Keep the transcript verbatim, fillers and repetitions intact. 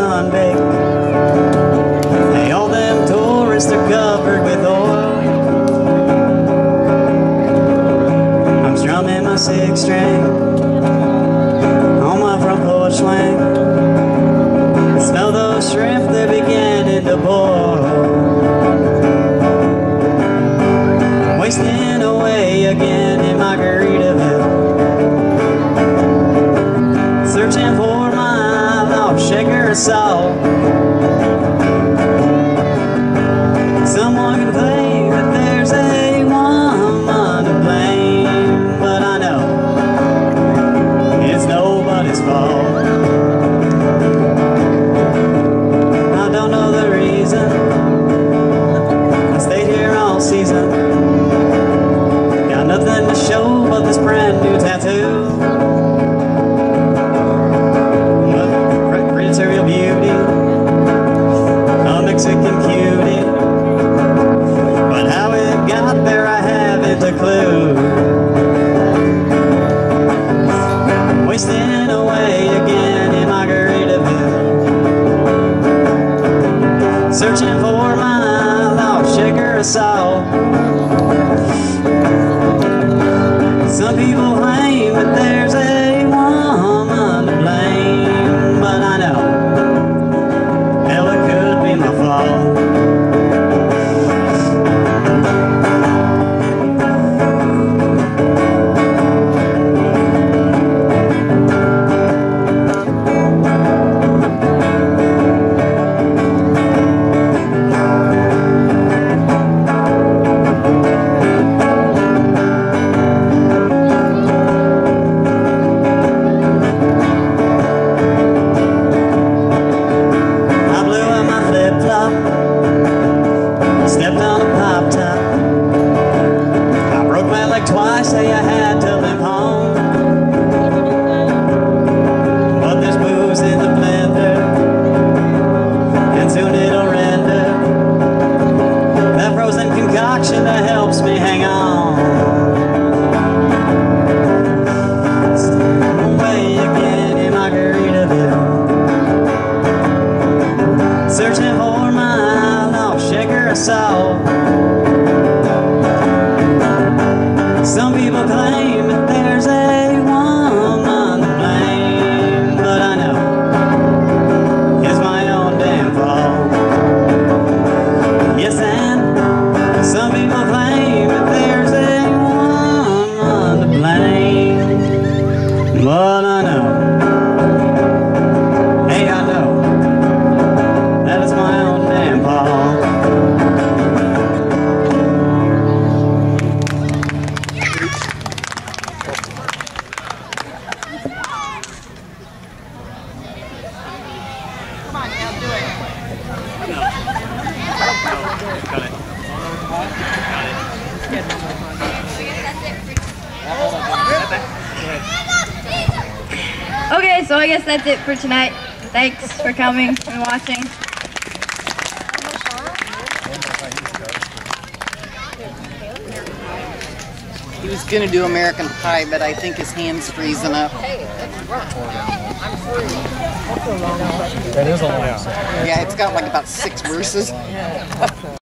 sunbaked. Hey, all them tourists are covered with oil. I'm strumming my six string on my front porch swing. Smell those shrimp, they're beginning to boil. Wasting away again in Margaritaville, searching for my lost shaker of salt. Someone can claim that there's a woman to blame, but I know it's nobody's fault. I don't know the reason I stayed here all season. Got nothing to show but this brand new tattoo. Material beauty, a Mexican cutie, but how it got there I haven't a clue. Wasting away again in Margaritaville, searching for my lost shaker of salt. Some people claim that there's a woman to blame, but I know hell, it could be my fault. Stepped on a pop top. I broke my leg twice, say I had to limp home. But there's booze in the blender, and soon it'll render. That frozen concoction that helps me hang on. Away again in Margaritaville, searching for my lost shaker of salt. Some people claim that there's a woman to blame, but I know it's my own damn fault. Yes, and some people claim that there's a woman to blame, but I know, hey, I know that is my own damn fault. Come on, now do it. No. Got it. Okay, so I guess that's it for tonight. Thanks for coming and watching. He was going to do American Pie, but I think his hand's freezing up. That is a long song. Yeah, it's got like about six verses.